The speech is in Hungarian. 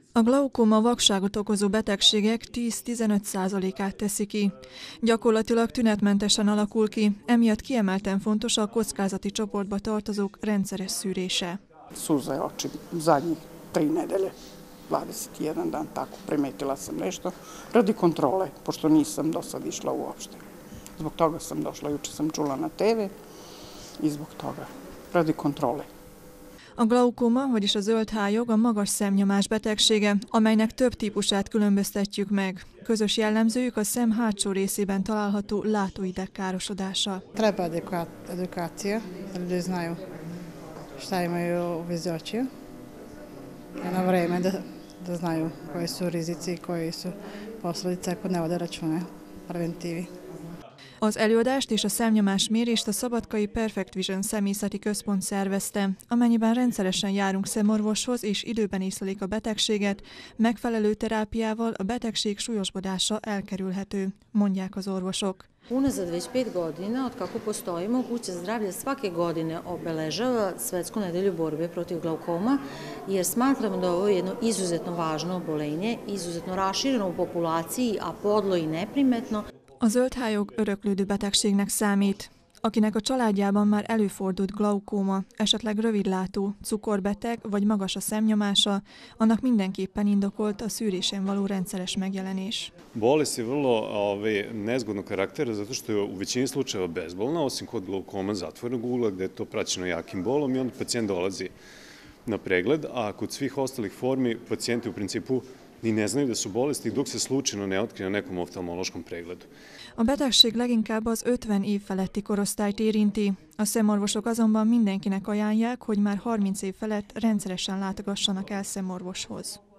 A glaukóma vakságot okozó betegségek 10-15%-át teszi ki. Gyakorlatilag tünetmentesen alakul ki, emiatt kiemelten fontos a kockázati csoportba tartozók rendszeres szűrése. Suze oči zadnjih 3 nedelje, 21 dan, tako primetila sam nešto radi kontrole, pošto nisam do sad išla uopšte. Zbog toga sam došla, juče sam čula na TV i zbog toga, radi kontrole. A glaukóma, vagyis a zöldhályog a magas szemnyomás betegsége, amelynek több típusát különböztetjük meg. Közös jellemzőjük a szem hátsó részében található látóideg károsodása. Treba edukacija, da ljudi znaju šta imaju u vezi očiju. Na vreme da znaju koji su rizici, koji su posledice ako ne vode račune, preventivi. Az előadást és a szemnyomás mérést a Szabadkai Perfect Vision Szemészeti Központ szervezte, amennyiben rendszeresen járunk szemorvoshoz és időben észlelik a betegséget, megfelelő terápiával a betegség súlyosbodása elkerülhető, mondják az orvosok. Unazad već 5 godina, od kako postojimo, Kuća zdravlja svake godine obeležava Svetsku nedelju borbe protiv glaukoma, jer smatramo da ovo je jedno izuzetno važno obolenje, izuzetno rašireno u populaciji, a podlo i neprimetno. A zöldhályog öröklődő betegségnek számít. Akinek a családjában már előfordult glaukóma, esetleg rövidlátó, cukorbeteg vagy magas a szemnyomása, annak mindenképpen indokolt a szűrésén való rendszeres megjelenés. Bolest je vrlo nezgodnog karaktera zato što je u većini slučajeva bezbolna, osim kod glaukoma zatvorenog ugla gde je to praćeno jakim bolom i onda pacijent dolazi na pregled, a kod svih ostalih formi pacijenti u principu ni ne znaju da su bolesti dok se slučajno ne otkrije na nekom oftalmološkom pregledu. A betegség leginkább az 50 év feletti korosztályt érinti. A szemorvosok azonban mindenkinek ajánlják, hogy már 30 év felett rendszeresen látogassanak el szemorvoshoz.